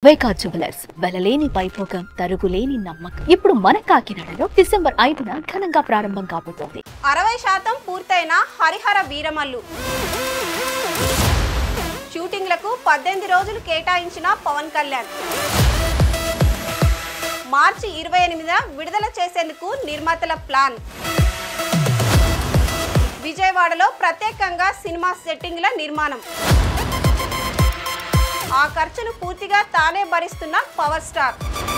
వైకా jewellers వెలలేని Vaibhogam తరుగులేని నమ్మకం ఇప్పుడు మన కాకినాడలో డిసెంబర్ 5న ఘనంగా ప్రారంభం కాబోతోంది. 60% పూర్తయిన హరిహర వీరమల్లు షూటింగ్లకు 18 రోజులు కేటాయించిన పవన్ కళ్యాణ్ మార్చి 28న విడుదల చేసేందుకు నిర్మాతల ప్లాన్. విజయవాడలో ప్రత్యేకంగా సినిమా సెట్టింగ్ల నిర్మాణం. ఆ ఖర్చును పూర్తిగా తానే భరిస్తున్న పవర్ స్టార్.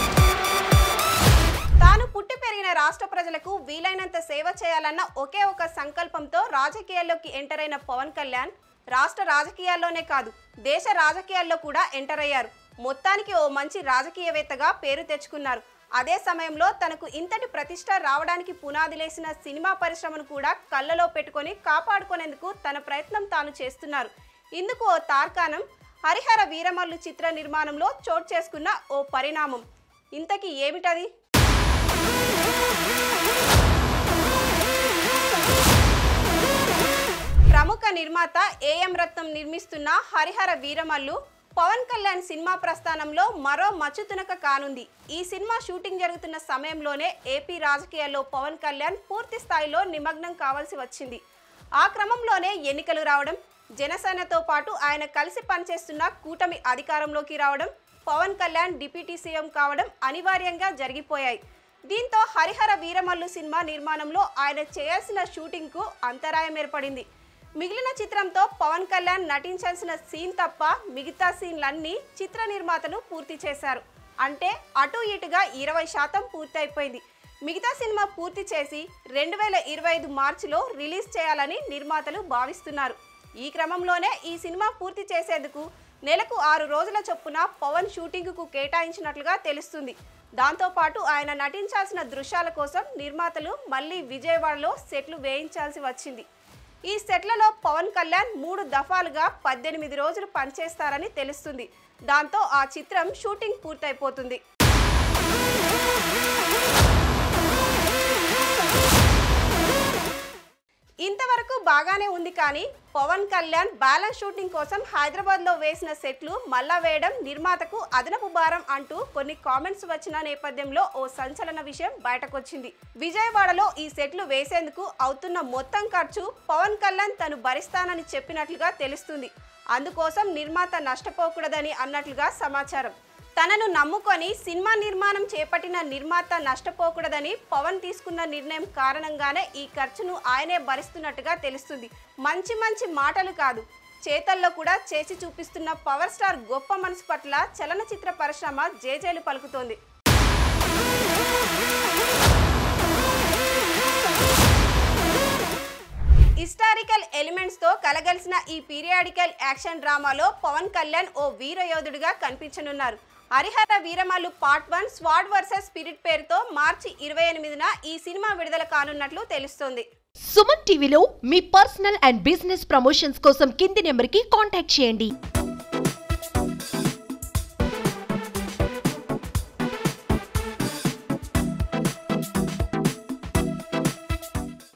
తాను పుట్టి పెరిగిన రాష్ట్ర ప్రజలకు వీలైనంత సేవ చేయాలన్న ఒకే ఒక సంకల్పంతో రాజకీయాల్లోకి ఎంటర్ అయిన పవన్ కళ్యాణ్ రాష్ట్ర రాజకీయాల్లోనే కాదు దేశ రాజకీయాల్లో కూడా ఎంటర్ అయ్యారు. మొత్తానికి ఓ మంచి రాజకీయవేత్తగా పేరు తెచ్చుకున్నారు. అదే సమయంలో తనకు ఇంతటి ప్రతిష్ట రావడానికి పునాదిలేసిన సినిమా పరిశ్రమను కూడా కళ్ళలో పెట్టుకొని కాపాడుకునేందుకు తన ప్రయత్నం తాను చేస్తున్నారు. ఇందుకు ఓ తార్కాణం హరిహర వీరమల్లు చిత్ర నిర్మాణంలో చోటు చేసుకున్న ఓ పరిణామం. ఇంతకీ ఏమిటది? ప్రముఖ నిర్మాత ఏఎం రత్నం నిర్మిస్తున్న హరిహర వీరమల్లు పవన్ కళ్యాణ్ సినిమా ప్రస్థానంలో మరో మచ్చుతునక కానుంది. ఈ సినిమా షూటింగ్ జరుగుతున్న సమయంలోనే ఏపీ రాజకీయాల్లో పవన్ కళ్యాణ్ పూర్తి స్థాయిలో నిమగ్నం కావాల్సి వచ్చింది. ఆ క్రమంలోనే ఎన్నికలు రావడం, జనసేనతో పాటు ఆయన కలిసి పనిచేస్తున్న కూటమి అధికారంలోకి రావడం, పవన్ కళ్యాణ్ డిప్యూటీ సీఎం కావడం అనివార్యంగా జరిగిపోయాయి. దీంతో హరిహర వీరమల్లు సినిమా నిర్మాణంలో ఆయన చేయాల్సిన షూటింగ్కు అంతరాయం ఏర్పడింది. మిగిలిన చిత్రంతో పవన్ కళ్యాణ్ నటించాల్సిన సీన్ తప్ప మిగతా సీన్లన్నీ చిత్ర నిర్మాతలు పూర్తి చేశారు. అంటే అటు ఇటుగా 20% పూర్తయిపోయింది. మిగతా సినిమా పూర్తి చేసి 2025 మార్చిలో రిలీజ్ చేయాలని నిర్మాతలు భావిస్తున్నారు. ఈ క్రమంలోనే ఈ సినిమా పూర్తి చేసేందుకు నెలకు 6 రోజుల చొప్పున పవన్ షూటింగ్కు కేటాయించినట్లుగా తెలుస్తుంది. దాంతోపాటు ఆయన నటించాల్సిన దృశ్యాల కోసం నిర్మాతలు మళ్ళీ విజయవాడలో సెట్లు వేయించాల్సి వచ్చింది. ఈ సెట్లలో పవన్ కళ్యాణ్ 3 దఫాలుగా 18 రోజులు పనిచేస్తారని తెలుస్తుంది. దాంతో ఆ చిత్రం షూటింగ్ పూర్తయిపోతుంది. ఇంతవరకు బాగానే ఉంది, కానీ పవన్ కళ్యాణ్ బ్యాలెన్స్ షూటింగ్ కోసం హైదరాబాద్లో వేసిన సెట్లు మళ్ళా వేయడం నిర్మాతకు అదనపు భారం అంటూ కొన్ని కామెంట్స్ వచ్చిన నేపథ్యంలో ఓ సంచలన విషయం బయటకొచ్చింది. విజయవాడలో ఈ సెట్లు వేసేందుకు అవుతున్న మొత్తం ఖర్చు పవన్ కళ్యాణ్ తను భరిస్తానని చెప్పినట్లుగా తెలుస్తుంది. అందుకోసం నిర్మాత నష్టపోకూడదని అన్నట్లుగా సమాచారం. తనను నమ్ముకొని సినిమా నిర్మాణం చేపట్టిన నిర్మాత నష్టపోకూడదని పవన్ తీసుకున్న నిర్ణయం కారణంగానే ఈ ఖర్చును ఆయనే భరిస్తున్నట్టుగా తెలుస్తుంది. మంచి మంచి మాటలు కాదు, చేతల్లో కూడా చేసి చూపిస్తున్న పవర్ స్టార్ గొప్ప మనసు పట్ల చలనచిత్ర పరిశ్రమ జేజేలు పలుకుతోంది. హిస్టారికల్ ఎలిమెంట్స్ తో కలగలిసిన ఈ పీరియాడికల్ యాక్షన్ డ్రామాలో పవన్ కళ్యాణ్ ఓ వీరయోధుడిగా కనిపించనున్నారు. Hari Hara Veera Mallu part 1 sword versus spirit పేరుతో మార్చి 28న ఈ సినిమా విడుదల కానున్నట్లు తెలుస్తోంది. సుమన్ టీవీలో మీ పర్సనల్ అండ్ బిజినెస్ ప్రమోషన్స్ కోసం కింది నెంబర్కి కాంటాక్ట్ చేయండి.